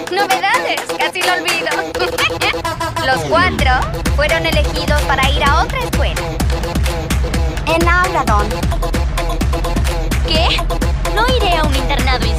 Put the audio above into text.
¡Novedades! Casi lo olvido. Los 4 fueron elegidos para ir a otra escuela. En Auradon. ¿Qué? No iré a un internado